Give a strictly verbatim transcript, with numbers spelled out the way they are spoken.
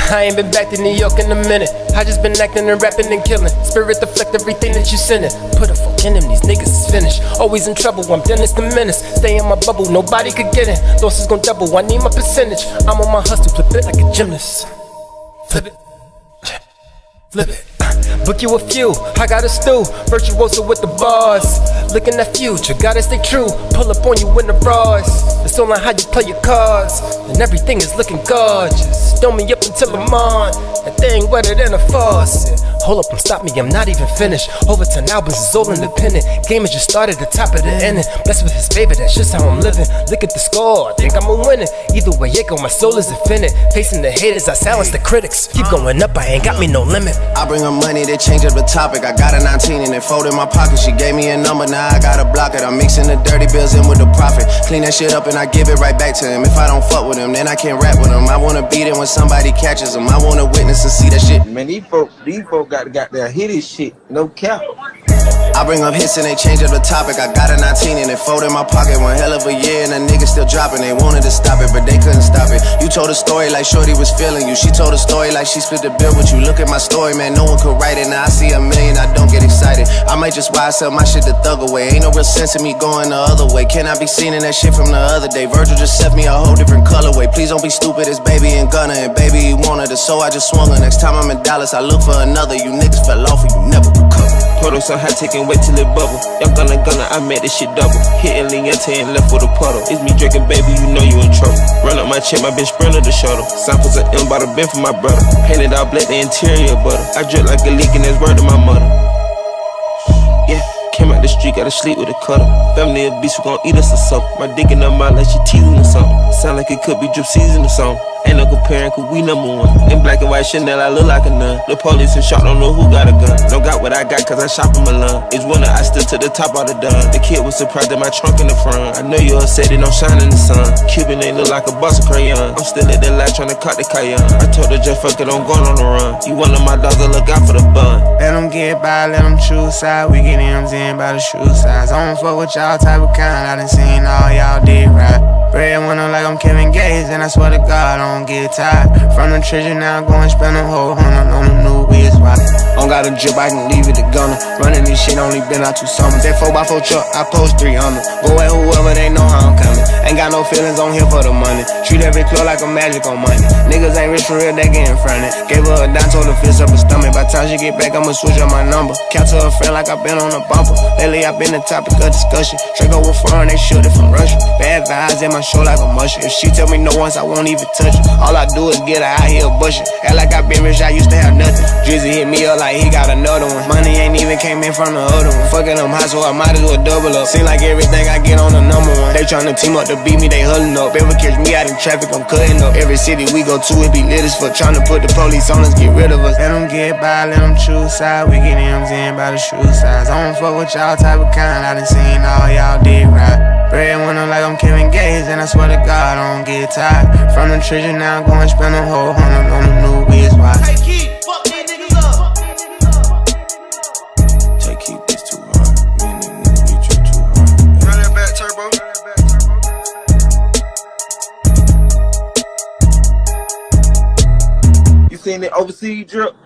I ain't been back to New York in a minute. I just been acting and rapping and killing. Spirit deflect everything that you sending. Put a fuck in them, these niggas is finished. Always in trouble, I'm Dennis the Menace. Stay in my bubble, nobody could get in. Losses gon' double, I need my percentage. I'm on my hustle, flip it like a gymnast. Flip it, flip it. Book you a few, I got a stew. Virtuoso with the bars. Looking at future, gotta stay true. Pull up on you in the bras. It's all on how you play your cards. And everything is looking gorgeous. Throw me up until I'm on. That thing wetter than a faucet. Hold up and stop me, I'm not even finished. Over ten albums, it's all independent. Game has just started, the top of the inning. Blessed with his favor, that's just how I'm living. Look at the score, I think I'm a winner. Either way it go, my soul is offended. Facing the haters, I silence the critics. Keep going up, I ain't got me no limit. I bring her money, they change up the topic. I got a nineteen and it folded in my pocket. She gave me a number, now I gotta block it. I'm mixing the dirty bills in with the profit. Clean that shit up and I give it right back to him. If I don't fuck with him, then I can't rap with him. I wanna beat it when somebody catches him. I wanna witness and see that shit. Man, these folk, these folk got, got their hit this shit, no cap. I bring up hits and they change up the topic. I got a nineteen and it folded in my pocket. One hell of a year and the niggas still dropping. They wanted to stop it, but they couldn't stop it. You told a story like Shorty was feeling you. She told a story like she split the bill with you. Look at my story, man, no one could write it. Now I see a million, I don't get excited. I might just why I sell my shit the thug away. Ain't no real sense in me going the other way. Can I be seen in that shit from the other day? Virgil just set me a whole different colorway. Please don't be stupid, it's baby and Gunna. And baby, he wanted it, so I just swung her. Next time I'm in Dallas, I look for another. You niggas fell off and you never recover. Puddle so high, take and wait till it bubble. Y'all gonna gonna, I made this shit double. Hitting Liente and left with a puddle. It's me drinking, baby, you know you in trouble. Run up my chest, my bitch sprinter the shuttle. Samples of M by the bin for my brother. Painted all black, the interior butter. I drip like a leak and that's word to my mother. Yeah, came out the street, gotta sleep with a cutter. Family of beasts, we gon' eat us or something. My dick in her mouth like she teasing or something. Sound like it could be drip season or something. Ain't no comparing, cause we number one. In black and white Chanel, I look like a nun. The police and shot, don't know who got a gun. Don't got what I got, cause I shop in Milan. It's winter, I stood to the top of the done. The kid was surprised at my trunk in the front. I know you upset, it don't shine in the sun. Cuban ain't look like a box of crayon. I'm still at the light trying to cut the cayenne. I told her just fuck it, I'm going on the run. You one of my dogs, I look out for the bun. Let them get by, let them choose side. We get M's in by the shoe size. I don't fuck with y'all type of kind. I done seen all y'all did right. Bread winner like I'm Kevin Gates, and I swear to God I don't get tired. From the treasure now I'm going spend a whole hundred on the new wheels. Why? Don't got a drip, I can leave it to Gunna. Running this shit only been out two summers. That four by four truck, I post three hundred. Go at whoever, they know how I'm coming. Ain't got no feelings on here for the money. Treat every club like a magic on money. Niggas ain't rich for real, they getting fronted. Gave her a dime, told her fist up her stomach. By the time she get back, I'ma switch up my number. Count to her friend like I been on a bumper. Lately I been the topic of discussion. Draco with foreign, they shoot it from Russia. Bad vibes in my show like a musher. If she tell me no once, I won't even touch her. All I do is get her out here bushing. Act like I been rich, I used to have nothing. Drizzy hit me up like he got another one. Money ain't even came in from the other one. Fucking them high, so I might as well double up. Seem like everything I get on the number one. They tryna team up to beat me, they huddling up. Ever catch me out in traffic, I'm cutting up. Every city we go to, it be lit as fuck. Tryna put the police on us, get rid of us. Let them get by, let them choose side. We get M's in by the shoe size. I don't fuck with y'all type of kind. I done seen all y'all did right. Bread winner like I'm Kevin Gates, and I swear to God I don't get tired. From the treasure now I'm going spend a whole hundred on the new wheels. Why? Hey Keith, fuck these niggas up. Take keep this too hard. Me and these niggas be trip too hard. Run that back, turbo. You seen the overseas drip?